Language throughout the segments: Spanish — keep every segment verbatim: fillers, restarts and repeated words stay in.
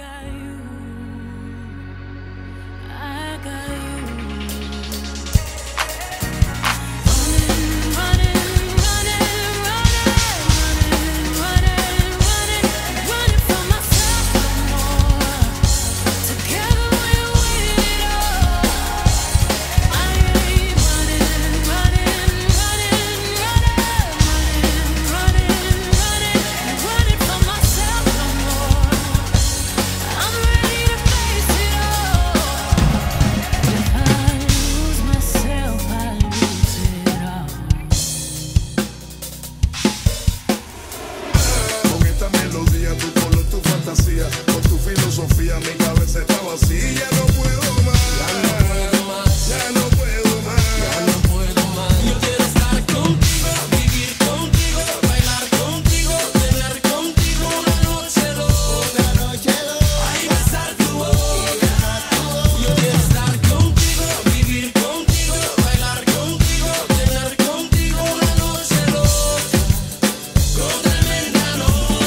got you. I got you. Con tu filosofía mi cabeza está vacía. Ya no puedo más, ya no puedo más, ya no puedo más. Yo quiero estar contigo, vivir contigo, bailar contigo, tener contigo una noche loca, una noche loca. Ay, besar tu boca. Yo quiero estar contigo, vivir contigo, bailar contigo, tener contigo una noche loca, con tremenda nota.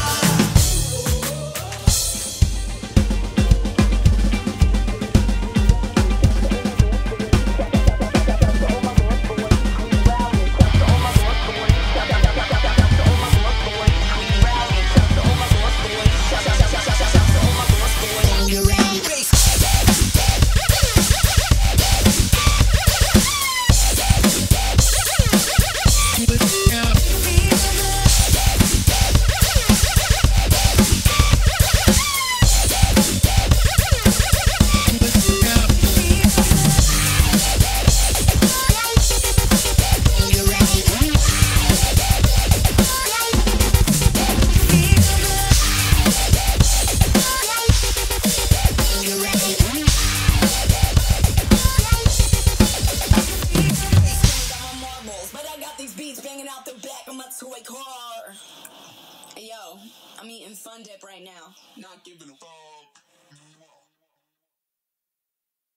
Banging out the back of my toy car. Hey, yo, I'm eating Fun Dip right now. Not giving a fuck.